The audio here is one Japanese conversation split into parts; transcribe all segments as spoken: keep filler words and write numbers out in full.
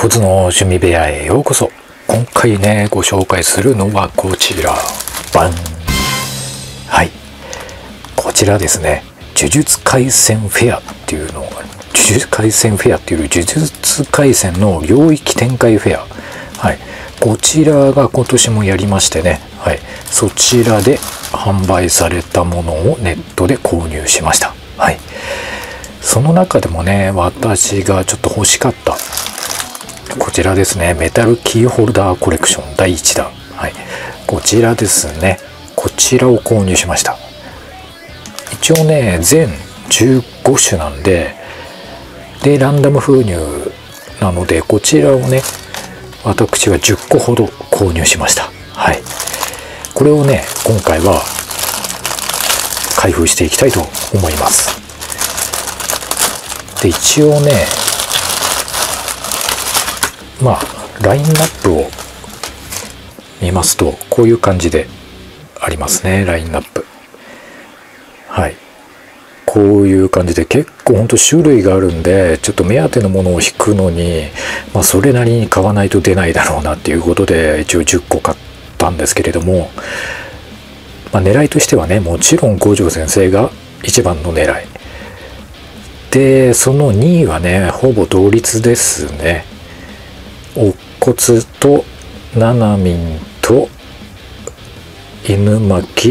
コツの趣味部屋へようこそ。今回ねご紹介するのはこちら、バン。はい、こちらですね、呪術廻戦フェアっていうのが、呪術廻戦フェアっていう呪術廻戦の領域展開フェア、はい、こちらが今年もやりましてね、はい、そちらで販売されたものをネットで購入しました。はい、その中でもね、私がちょっと欲しかったこちらですね、メタルキーホルダーコレクションだいいちだん、はい、こちらですね。こちらを購入しました。一応ね全じゅうごしゅなんででランダム封入なので、こちらをね私はじゅっこほど購入しました。はい、これをね今回は開封していきたいと思います。で一応ね、まあラインナップを見ますとこういう感じでありますね。ラインナップ、はい、こういう感じで結構ほんと種類があるんで、ちょっと目当てのものを引くのに、まあ、それなりに買わないと出ないだろうなっていうことで一応じゅっこ買ったんですけれども、まあ、狙いとしてはね、もちろん五条先生が一番の狙いで、そのにいはねほぼ同率ですね。乙骨とななみんと犬巻、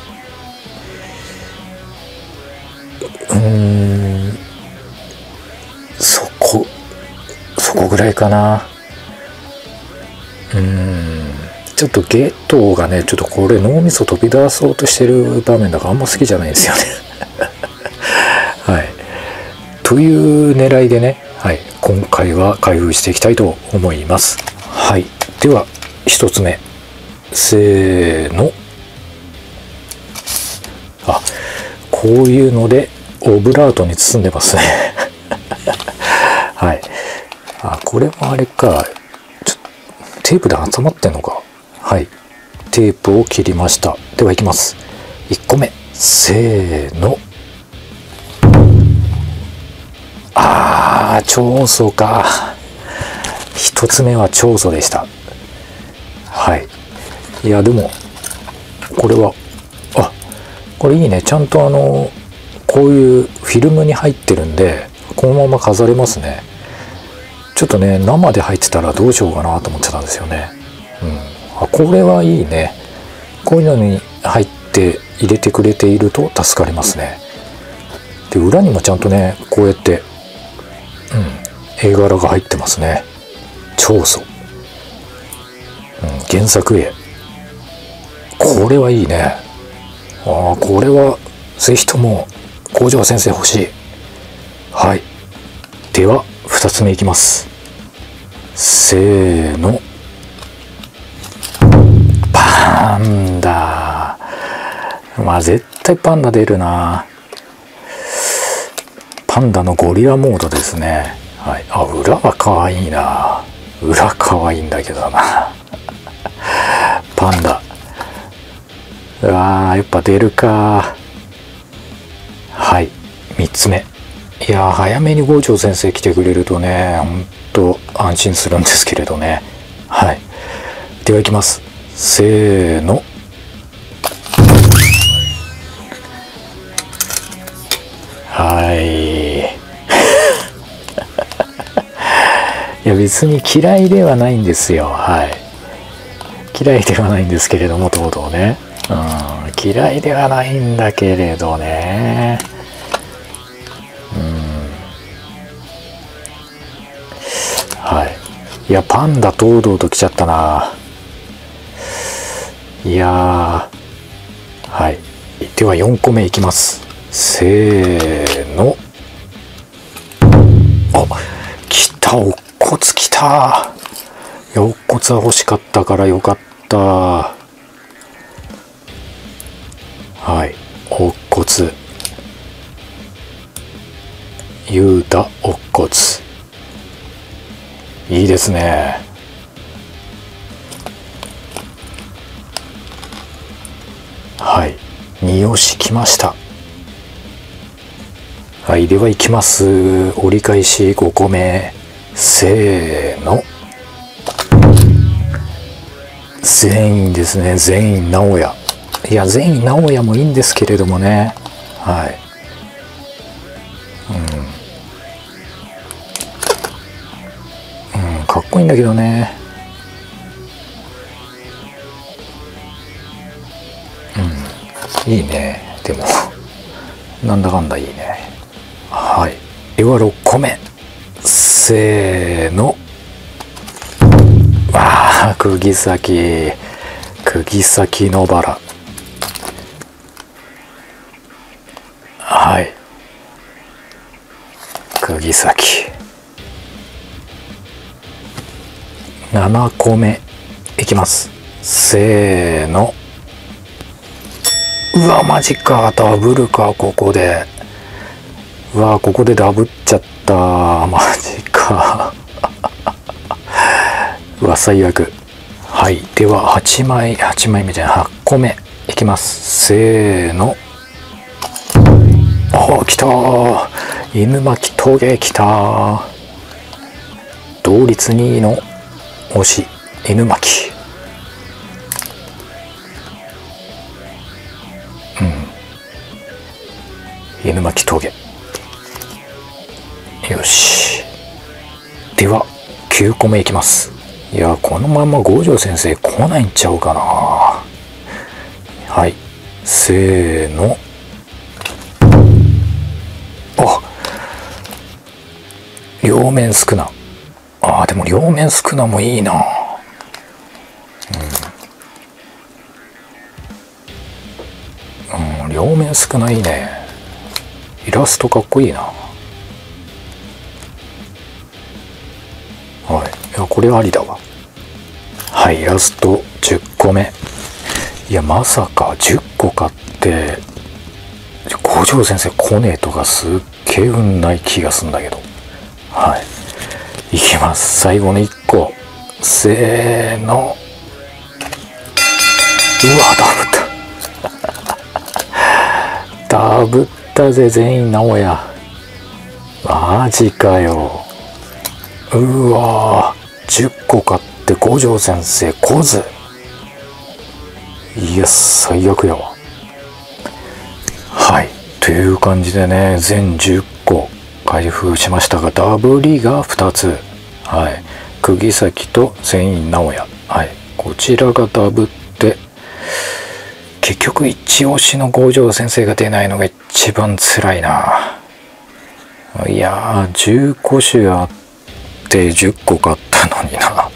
うーんそこそこぐらいかな。うーんちょっとゲトがね、ちょっとこれ脳みそ飛び出そうとしてる場面だからあんま好きじゃないんですよねはい、という狙いでね、はい、今回は開封していきたいと思います。はい、ではひとつめ、せーの。あ、こういうのでオブラートに包んでますねはい、あ、これもあれか、ちょテープで挟まってんのか。はい、テープを切りました。ではいきます。いっこめ、せーの。あー、長宗か。ひとつめは長宗でした。はい、いやでもこれは、あ、これいいね。ちゃんとあのこういうフィルムに入ってるんでこのまま飾れますね。ちょっとね生で入ってたらどうしようかなと思ってたんですよね。うん、あ、これはいいね。こういうのに入って入れてくれていると助かりますね。で裏にもちゃんとねこうやって、うん、絵柄が入ってますね。長宗、うん、原作絵、これはいいね。ああ、これはぜひとも五条先生欲しい。はい、ではふたつめいきます。せーの。パンダ。まあ絶対パンダ出るな。パンダのゴリラモードですね。はい、あ、裏は可愛いな。裏可愛いんだけどなパンダ、うわー、やっぱ出るか。はい、みっつめ。いやー、早めに五条先生来てくれるとねほんと安心するんですけれどね。はい、ではいきます。せーの。はいいや別に嫌いではないんですよ。はい、嫌いではないんですけれども、とうとうね、うん、嫌いではないんだけれどね、うん、はい、いやパンダ堂々と来ちゃったな。いやー、はい、ではよんこめいきます。せーの。あ、来た、乙骨来た。乙骨は欲しかったからよかった。はい、乙骨、雄太乙骨、いいですね。はい、に押し来ました。はい、ではいきます。折り返しごこめ、 せーの。全員ですね。全員直哉。いや、全員直哉もいいんですけれどもね。はい。うん。うん、かっこいいんだけどね。うん。いいね。でも、なんだかんだいいね。はい。ではろっこめ。せーの。わあ、釘崎。釘崎のバラ。はい。釘崎。ななこめいきます。せーの。うわ、マジか。ダブルか、ここで。うわ、ここでダブっちゃった。マジか。うわ、最悪。はい。では、はちまい、はちまいめじゃない、はっこめいきます。せーの。ああ、来たー。犬巻棘来たー。同率にいの推し、犬巻。うん。犬巻棘。よし。では、きゅうこめいきます。いや、このまま五条先生来ないんちゃうかな。はい。せーの。あ、両面少な。ああ、でも両面少なもいいな。うん。うん、両面少ないいね。イラストかっこいいな。はい。いや、これありだわ。はい、イラストじゅっこめ。いや、まさかじゅっこ買って、五条先生来ねえとかすっげえ運ない気がすんだけど。はい。いきます。最後のいっこ。せーの。うわ、ダブった。ダブったぜ、全員直哉。マジかよ。うわー、じゅっこ買って五条先生来ず。いや、最悪やわ。はい。という感じでね、全じゅっこ開封しましたが、ダブリがふたつ。はい。釘崎と全員直哉。はい。こちらがダブって、結局一押しの五条先生が出ないのが一番辛いな。いやー、じゅっこ種あって、じゅっこ買ったのにな。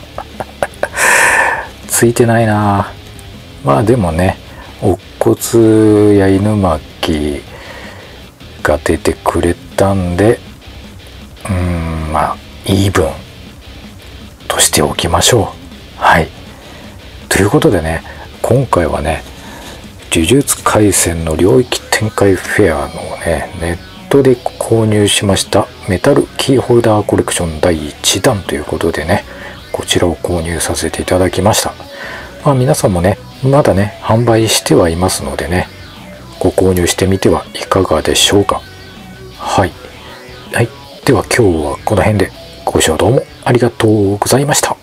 ついてないな。まあでもね、乙骨や犬巻が出てくれたんで、うーん、まあイーブンとしておきましょう。はい。ということでね、今回はね、呪術廻戦の領域展開フェアのね、ネットで購入しましたメタルキーホルダーコレクションだいいちだんということでね、こちらを購入させていただきました。まあ皆さんもね、まだね、販売してはいますのでね、ご購入してみてはいかがでしょうか。はい。はい。では今日はこの辺でご視聴どうもありがとうございました。